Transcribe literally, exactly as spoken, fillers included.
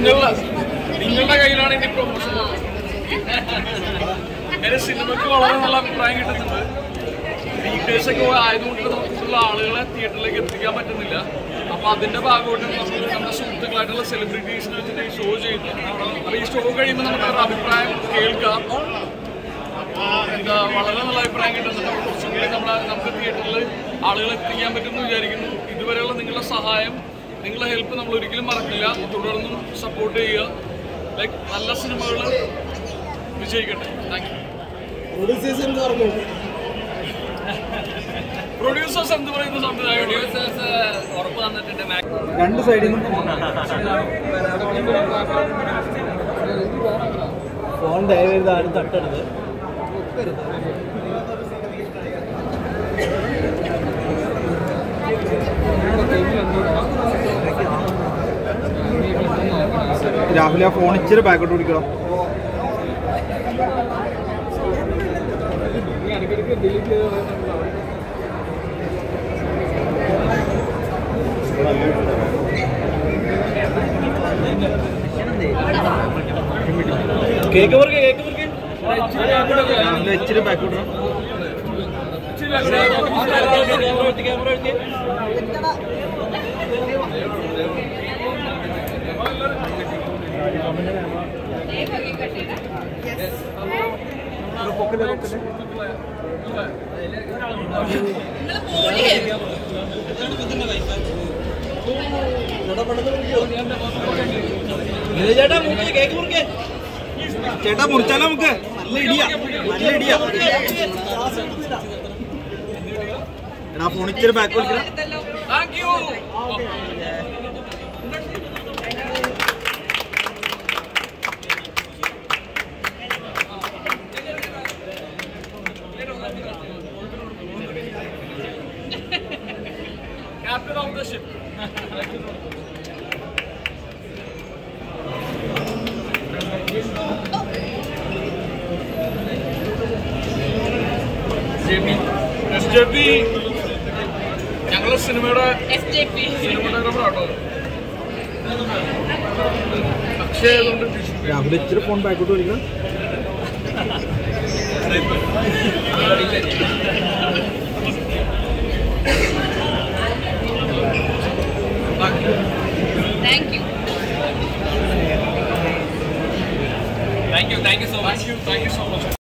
നിങ്ങളുടെ നിങ്ങളുടെ കയ്യിലാണ് ഇനി പ്രൊമോഷൻ. എന്റെ സിനിമയ്ക്ക് വളരെ നല്ല അഭിപ്രായം കിട്ടുന്നുണ്ട്. വീക്കേഴ്സ് ഒക്കെ ആയതുകൊണ്ട് നമുക്കുള്ള ആളുകളെ തിയേറ്ററിലേക്ക് എത്തിക്കാൻ പറ്റുന്നില്ല. അപ്പൊ അതിന്റെ ഭാഗമായിട്ട് നമ്മൾ നമ്മുടെ സുഹൃത്തുക്കളായിട്ടുള്ള സെലിബ്രിറ്റീസിനെ വെച്ചിട്ട് ഈ ഷോ ചെയ്യുന്നു. അപ്പൊ ഈ ഷോ കഴിയുമ്പോൾ നമുക്ക് അവരുടെ അഭിപ്രായം കേൾക്കാം. എന്താ വളരെ നല്ല അഭിപ്രായം കിട്ടുന്നുണ്ട്. കുറച്ചുകൂടി നമ്മളെ നമുക്ക് തിയേറ്ററിൽ ആളുകളെ എത്തിക്കാൻ പറ്റുമെന്ന് വിചാരിക്കുന്നു. ഇതുവരെയുള്ള നിങ്ങളുടെ സഹായം, നിങ്ങളുടെ ഹെൽപ്പ് നമ്മൾ ഒരിക്കലും മറക്കില്ല. തുടർന്നും സപ്പോർട്ട് ചെയ്യുക. ലൈക്ക് നല്ല സിനിമകൾ വിജയിക്കട്ടെ. Thank you. പ്രൊഡ്യൂസേഴ്സ് എന്ത് പറയുന്ന സംവിധായകർ പ്രൊഡ്യൂസേഴ്സ് ഉറപ്പ് തന്നിട്ടുണ്ട്. രണ്ട് സൈഡിൽ നിന്നും ഫോൺ ദയവേത് ആരും തട്ടരുത്. രാഹുൽ ആ ഫോൺ ഇച്ചിരി ബാക്കോട്ട് പിടിക്കണം. കേക്ക് വർക്ക് കേക്ക് വർക്ക് ഇച്ചിരി ബാക്കോട്ട് ക്യാമറ ചേട്ടാ മുറിച്ചാലോ നമുക്ക്. നല്ല ഇടിയാ നല്ല ഇടിയാ. എടാ ഫോൺ ഇച്ചിരി ബാക്ക് വിളിക്കണം. Captain of the ship. S J P ഞങ്ങളുടെ സിനിമയുടെ സിനിമോഗ്രാഫറാട്ടോ. പക്ഷേ രാവിലെ ഇച്ചിരി ഫോൺ ബാക്കോട്ട് വിളിക്കണം.